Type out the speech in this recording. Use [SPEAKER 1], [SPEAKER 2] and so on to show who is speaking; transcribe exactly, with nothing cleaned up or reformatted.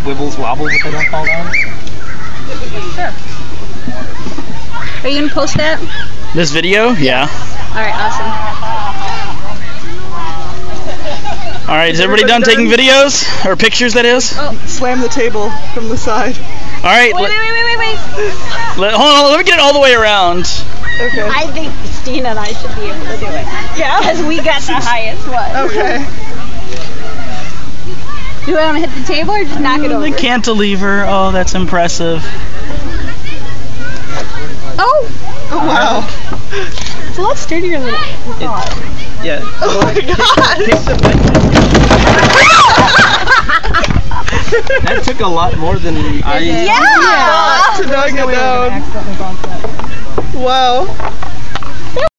[SPEAKER 1] wibbles wobble but they don't fall down?
[SPEAKER 2] Sure. Are you gonna post that?
[SPEAKER 3] This video? Yeah.
[SPEAKER 2] Alright, awesome.
[SPEAKER 3] Alright, is everybody done taking videos? Or pictures, that is?
[SPEAKER 2] Oh.
[SPEAKER 4] Slam the table from the side.
[SPEAKER 3] Alright.
[SPEAKER 2] Wait, wait, wait, wait, wait,
[SPEAKER 3] Let, hold on, let me get it all the way around.
[SPEAKER 4] Okay.
[SPEAKER 2] I think Christina and I should be able to do it.
[SPEAKER 4] Yeah?
[SPEAKER 2] Because we got the highest one.
[SPEAKER 4] Okay.
[SPEAKER 2] Do you want to hit the table or just knock it over?
[SPEAKER 3] The cantilever. Oh, that's impressive.
[SPEAKER 2] Oh!
[SPEAKER 4] Oh, wow.
[SPEAKER 2] It's a lot sturdier than I thought.
[SPEAKER 1] Yeah.
[SPEAKER 4] Oh my god!
[SPEAKER 1] That took a lot more than I...
[SPEAKER 2] Yeah!
[SPEAKER 4] To knock it down. Wow.